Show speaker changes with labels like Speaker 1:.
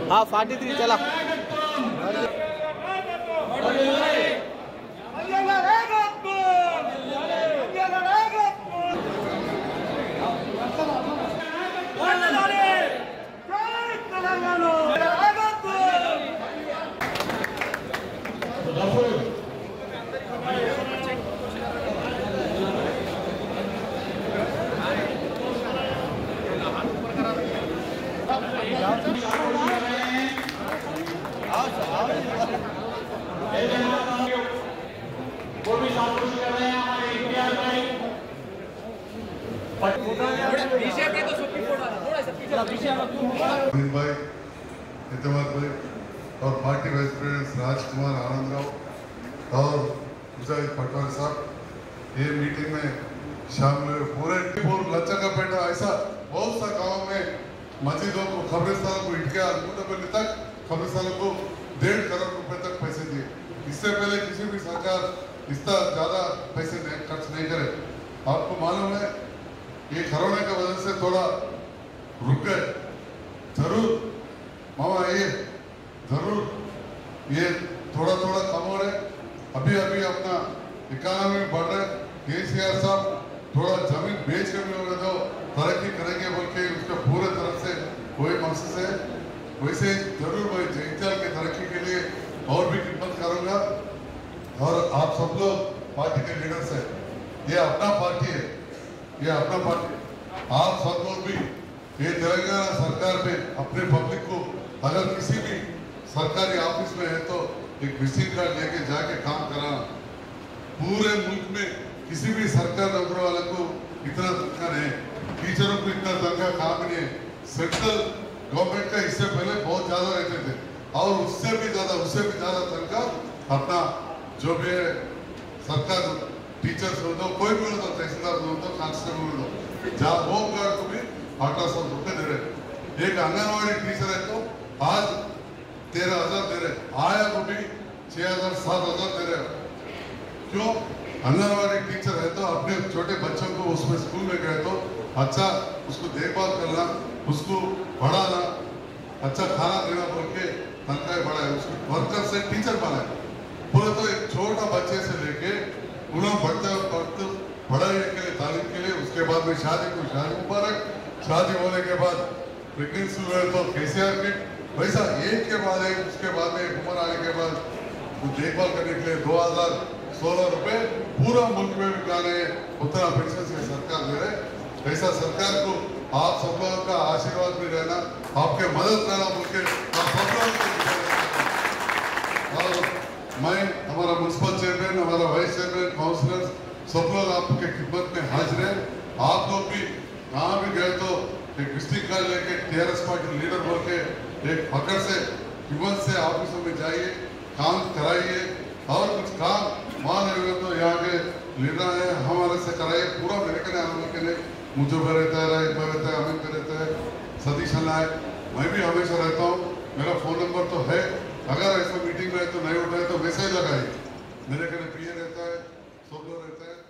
Speaker 1: हाँ 43 चला।
Speaker 2: वो भी संतुष्ट कर रहे हैं हमारे इम्तियाज भाई।
Speaker 3: भाई इतमाद भाई और party vice president Rajkumar Anand Rao और मुजाहिद पटवारी साहब ये मीटिंग में शामिल हुए। पूरे लच्चाकापेटा ऐसा बहुत सा गाँव में मस्जिदों को कब्रिस्तानों को इटके मुंडपल्ली तक कब्रिस्तानों को 1.5 करोड़ रुपए तक पैसे दिए। इससे पहले किसी भी सरकार इतना ज्यादा पैसे खर्च नहीं करे। आपको मालूम है ये कोरोना की वजह से थोड़ा रुक गए। जरूर मामा ये जरूर ये थोड़ा थोड़ा कम हो रहे। अभी अभी अपना इकोनॉमी बढ़ रहा है। केसीआर साहब थोड़ा जमीन बेच कर भी होगा तो तरक्की करेंगे बोल के उसका पूरे तरफ से कोई मकसद है। वैसे जरूर मैं जैंचाल की तरक्की के लिए और भी खिदमत करूंगा। और आप सब लोग पार्टी के लीडर्स हैं, ये अपना पार्टी है, ये अपना पार्टी। आप सब लोग भी ये तेलंगाना सरकार में अपने पब्लिक को अगर किसी भी सरकारी ऑफिस में है तो एक विजिटिंग कार्ड लेके जाके काम कराना। पूरे मुल्क में किसी भी सरकार नौकरी वाले को इतना तनख्वाह नहीं, टीचरों को इतना तनख्वाह काम नहीं है। सेंट्रल गवर्नमेंट का इससे पहले बहुत ज्यादा रहते थे और उससे भी ज्यादा तनख्वाह अपना जो भी है सरकार टीचर्स हो तो कोई भी हो तो तहसीलदार हो तो कांस्टेबल हो जहाँ होम गार्ड को भी 1800 रुपये दे रहे। एक आंगनवाड़ी टीचर है तो आज 13,000 दे रहे, आया को भी 6,000 7,000 दे रहे। क्यों? आंगनवाड़ी टीचर है तो अपने छोटे बच्चों को उसमें स्कूल में गए तो अच्छा उसको देखभाल करना, उसको पढ़ाना, अच्छा खाना देना बोल के तनख्वाह बढ़ाए, उसको वर्कर से टीचर बनाए। पूरा तो एक छोटा बच्चे से लेके उन्होंने पढ़ाई के लिए तालीम के लिए उसके बाद में शादी मुबारक, शादी होने के बाद प्रेगनेंसी हुए तो केसीआर किट, वैसा एक के बाद एक उसके बाद में उम्र आने के बाद देखभाल करने के लिए 2,016 रुपए पूरा मुल्क में भी गाने उतना पेंशन से सरकार दे रहे। ऐसा सरकार को आप सब लोगों का आशीर्वाद भी रहना, आपके मदद रहना बोल के आप सब लोग। और मैं हमारा म्यूनसिपल चेयरमैन, हमारा वाइस चेयरमैन, काउंसिलर्स सब लोग आपके खिदमत में हाजिर है। आप लोग भी कहाँ भी गए तो एक डिस्ट्रिक्ट कार्ड लेके टीआरएस पार्टी लीडर बोल के एक पकड़ से हिम्मत से ऑफिसों में जाइए, काम कराइए और कुछ काम मान रहे तो यहाँ के लीडर है हमारे से कराइए। पूरा मेरे के लिए मुझे भी रहता है, राइट में रहता है, अमित में रहता है, सतीश अन्ना है, मैं भी हमेशा रहता हूँ। मेरा फोन नंबर तो है, अगर ऐसा मीटिंग में है तो नहीं उठाए तो मैसेज लगाइए। मेरे घर पीए रहता है, सब लोग रहता है।